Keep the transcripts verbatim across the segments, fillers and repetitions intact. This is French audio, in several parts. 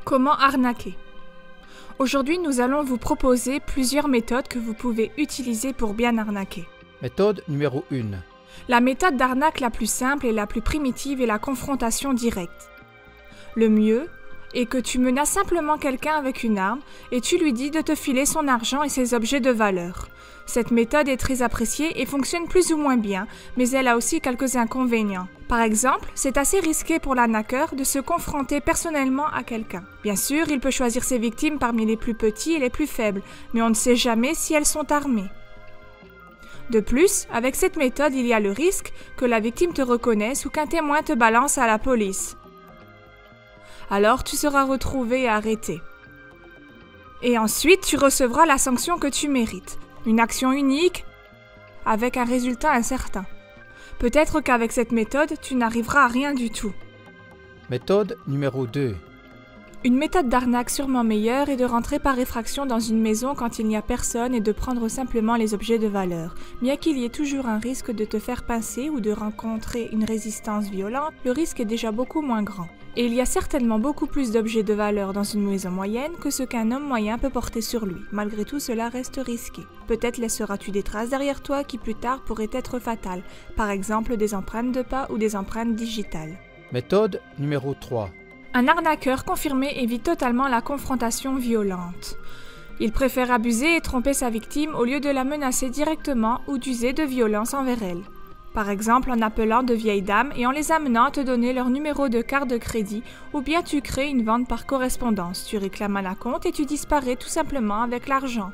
Comment arnaquer? Aujourd'hui, nous allons vous proposer plusieurs méthodes que vous pouvez utiliser pour bien arnaquer. Méthode numéro un. La méthode d'arnaque la plus simple et la plus primitive est la confrontation directe. Le mieux est que tu menaces simplement quelqu'un avec une arme et tu lui dis de te filer son argent et ses objets de valeur. Cette méthode est très appréciée et fonctionne plus ou moins bien, mais elle a aussi quelques inconvénients. Par exemple, c'est assez risqué pour l'arnaqueur de se confronter personnellement à quelqu'un. Bien sûr, il peut choisir ses victimes parmi les plus petits et les plus faibles, mais on ne sait jamais si elles sont armées. De plus, avec cette méthode, il y a le risque que la victime te reconnaisse ou qu'un témoin te balance à la police. Alors tu seras retrouvé et arrêté. Et ensuite, tu recevras la sanction que tu mérites. Une action unique avec un résultat incertain. Peut-être qu'avec cette méthode, tu n'arriveras à rien du tout. Méthode numéro deux. Une méthode d'arnaque sûrement meilleure est de rentrer par effraction dans une maison quand il n'y a personne et de prendre simplement les objets de valeur. Bien qu'il y ait toujours un risque de te faire pincer ou de rencontrer une résistance violente, le risque est déjà beaucoup moins grand. Et il y a certainement beaucoup plus d'objets de valeur dans une maison moyenne que ce qu'un homme moyen peut porter sur lui. Malgré tout, cela reste risqué. Peut-être laisseras-tu des traces derrière toi qui plus tard pourraient être fatales, par exemple des empreintes de pas ou des empreintes digitales. Méthode numéro trois. Un arnaqueur confirmé évite totalement la confrontation violente. Il préfère abuser et tromper sa victime au lieu de la menacer directement ou d'user de violence envers elle. Par exemple en appelant de vieilles dames et en les amenant à te donner leur numéro de carte de crédit, ou bien tu crées une vente par correspondance, tu réclames un acompte et tu disparais tout simplement avec l'argent.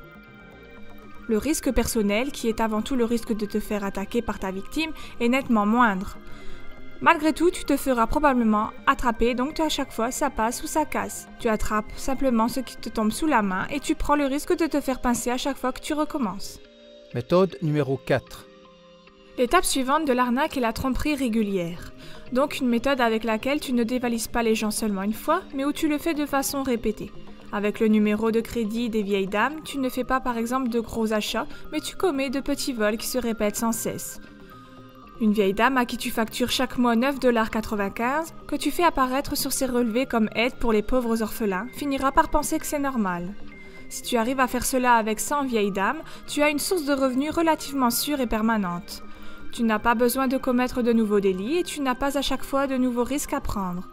Le risque personnel, qui est avant tout le risque de te faire attaquer par ta victime, est nettement moindre. Malgré tout, tu te feras probablement attraper, donc à chaque fois, ça passe ou ça casse. Tu attrapes simplement ce qui te tombe sous la main et tu prends le risque de te faire pincer à chaque fois que tu recommences. Méthode numéro quatre. L'étape suivante de l'arnaque est la tromperie régulière. Donc une méthode avec laquelle tu ne dévalises pas les gens seulement une fois, mais où tu le fais de façon répétée. Avec le numéro de crédit des vieilles dames, tu ne fais pas par exemple de gros achats, mais tu commets de petits vols qui se répètent sans cesse. Une vieille dame à qui tu factures chaque mois neuf dollars quatre-vingt-quinze, que tu fais apparaître sur ses relevés comme aide pour les pauvres orphelins, finira par penser que c'est normal. Si tu arrives à faire cela avec cent vieilles dames, tu as une source de revenus relativement sûre et permanente. Tu n'as pas besoin de commettre de nouveaux délits et tu n'as pas à chaque fois de nouveaux risques à prendre.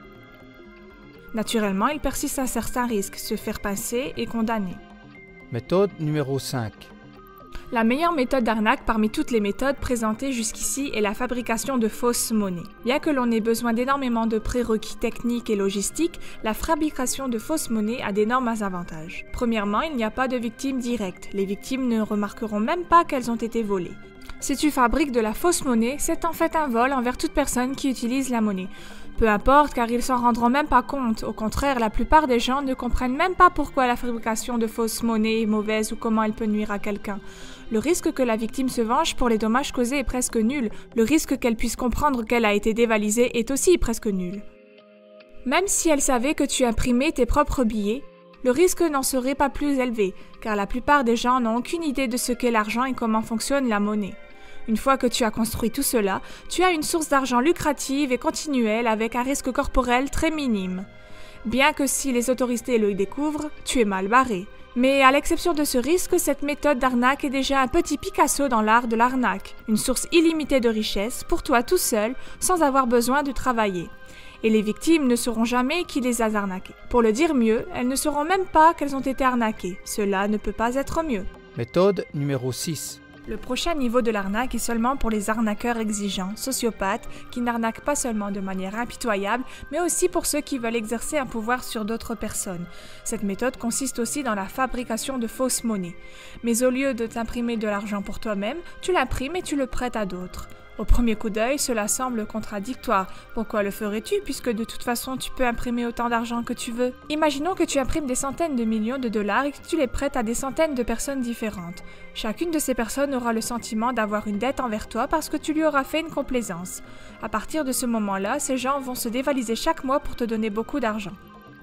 Naturellement, il persiste un certain risque, se faire pincer et condamner. Méthode numéro cinq. La meilleure méthode d'arnaque parmi toutes les méthodes présentées jusqu'ici est la fabrication de fausses monnaies. Bien que l'on ait besoin d'énormément de prérequis techniques et logistiques, la fabrication de fausses monnaies a d'énormes avantages. Premièrement, il n'y a pas de victimes directes. Les victimes ne remarqueront même pas qu'elles ont été volées. Si tu fabriques de la fausse monnaie, c'est en fait un vol envers toute personne qui utilise la monnaie. Peu importe, car ils s'en rendront même pas compte. Au contraire, la plupart des gens ne comprennent même pas pourquoi la fabrication de fausses monnaies est mauvaise ou comment elle peut nuire à quelqu'un. Le risque que la victime se venge pour les dommages causés est presque nul. Le risque qu'elle puisse comprendre qu'elle a été dévalisée est aussi presque nul. Même si elle savait que tu imprimais tes propres billets, le risque n'en serait pas plus élevé, car la plupart des gens n'ont aucune idée de ce qu'est l'argent et comment fonctionne la monnaie. Une fois que tu as construit tout cela, tu as une source d'argent lucrative et continuelle avec un risque corporel très minime. Bien que si les autorités le découvrent, tu es mal barré. Mais à l'exception de ce risque, cette méthode d'arnaque est déjà un petit Picasso dans l'art de l'arnaque, une source illimitée de richesse pour toi tout seul, sans avoir besoin de travailler. Et les victimes ne sauront jamais qui les a arnaquées. Pour le dire mieux, elles ne sauront même pas qu'elles ont été arnaquées. Cela ne peut pas être mieux. Méthode numéro six. Le prochain niveau de l'arnaque est seulement pour les arnaqueurs exigeants, sociopathes, qui n'arnaquent pas seulement de manière impitoyable, mais aussi pour ceux qui veulent exercer un pouvoir sur d'autres personnes. Cette méthode consiste aussi dans la fabrication de fausses monnaies. Mais au lieu de t'imprimer de l'argent pour toi-même, tu l'imprimes et tu le prêtes à d'autres. Au premier coup d'œil, cela semble contradictoire. Pourquoi le ferais-tu puisque de toute façon tu peux imprimer autant d'argent que tu veux? Imaginons que tu imprimes des centaines de millions de dollars et que tu les prêtes à des centaines de personnes différentes. Chacune de ces personnes aura le sentiment d'avoir une dette envers toi parce que tu lui auras fait une complaisance. À partir de ce moment-là, ces gens vont se dévaliser chaque mois pour te donner beaucoup d'argent.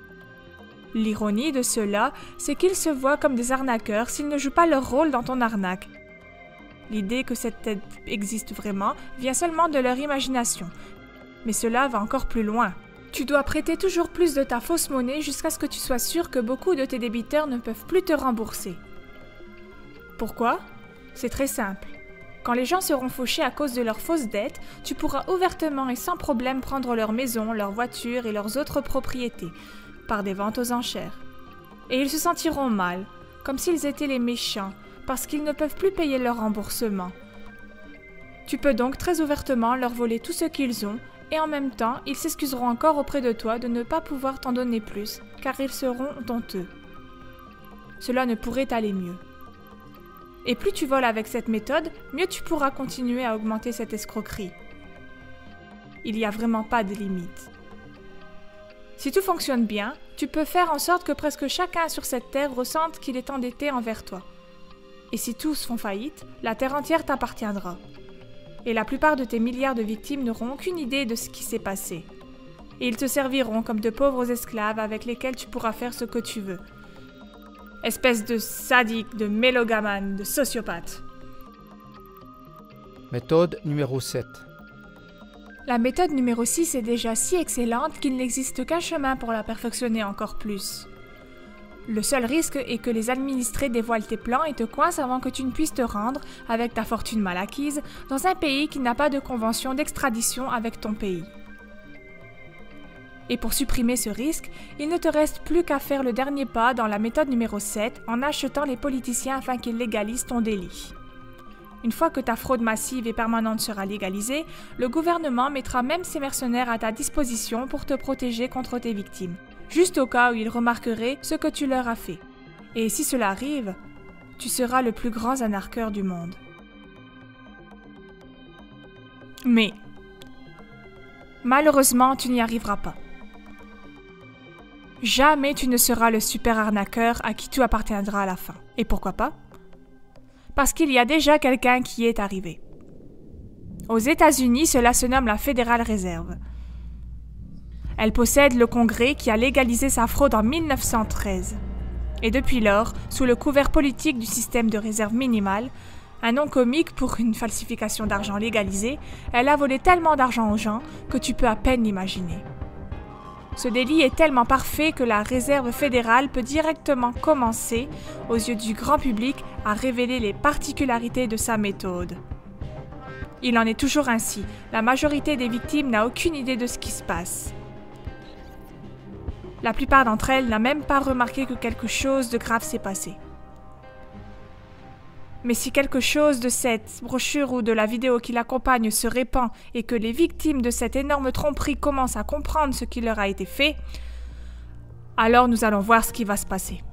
L'ironie de cela, c'est qu'ils se voient comme des arnaqueurs s'ils ne jouent pas leur rôle dans ton arnaque. L'idée que cette aide existe vraiment vient seulement de leur imagination. Mais cela va encore plus loin. Tu dois prêter toujours plus de ta fausse monnaie jusqu'à ce que tu sois sûr que beaucoup de tes débiteurs ne peuvent plus te rembourser. Pourquoi? C'est très simple. Quand les gens seront fauchés à cause de leurs fausses dettes, tu pourras ouvertement et sans problème prendre leurs maisons, leurs voitures et leurs autres propriétés, par des ventes aux enchères. Et ils se sentiront mal, comme s'ils étaient les méchants, parce qu'ils ne peuvent plus payer leur remboursement. Tu peux donc très ouvertement leur voler tout ce qu'ils ont, et en même temps, ils s'excuseront encore auprès de toi de ne pas pouvoir t'en donner plus, car ils seront honteux. Cela ne pourrait aller mieux. Et plus tu voles avec cette méthode, mieux tu pourras continuer à augmenter cette escroquerie. Il n'y a vraiment pas de limite. Si tout fonctionne bien, tu peux faire en sorte que presque chacun sur cette terre ressente qu'il est endetté envers toi. Et si tous font faillite, la terre entière t'appartiendra. Et la plupart de tes milliards de victimes n'auront aucune idée de ce qui s'est passé. Et ils te serviront comme de pauvres esclaves avec lesquels tu pourras faire ce que tu veux. Espèce de sadique, de mélogamane, de sociopathe. Méthode numéro sept. La méthode numéro six est déjà si excellente qu'il n'existe qu'un chemin pour la perfectionner encore plus. Le seul risque est que les administrés dévoilent tes plans et te coincent avant que tu ne puisses te rendre, avec ta fortune mal acquise, dans un pays qui n'a pas de convention d'extradition avec ton pays. Et pour supprimer ce risque, il ne te reste plus qu'à faire le dernier pas dans la méthode numéro sept en achetant les politiciens afin qu'ils légalisent ton délit. Une fois que ta fraude massive et permanente sera légalisée, le gouvernement mettra même ses mercenaires à ta disposition pour te protéger contre tes victimes, juste au cas où ils remarqueraient ce que tu leur as fait. Et si cela arrive, tu seras le plus grand anarcheur du monde. Mais, malheureusement, tu n'y arriveras pas. Jamais tu ne seras le super arnaqueur à qui tout appartiendra à la fin. Et pourquoi pas? Parce qu'il y a déjà quelqu'un qui y est arrivé. Aux États-Unis, cela se nomme la Federal Reserve. Elle possède le Congrès qui a légalisé sa fraude en mille neuf cent treize. Et depuis lors, sous le couvert politique du système de réserve minimale, un nom comique pour une falsification d'argent légalisée, elle a volé tellement d'argent aux gens que tu peux à peine l'imaginer. Ce délit est tellement parfait que la Réserve fédérale peut directement commencer, aux yeux du grand public, à révéler les particularités de sa méthode. Il en est toujours ainsi, la majorité des victimes n'a aucune idée de ce qui se passe. La plupart d'entre elles n'a même pas remarqué que quelque chose de grave s'est passé. Mais si quelque chose de cette brochure ou de la vidéo qui l'accompagne se répand et que les victimes de cette énorme tromperie commencent à comprendre ce qui leur a été fait, alors nous allons voir ce qui va se passer.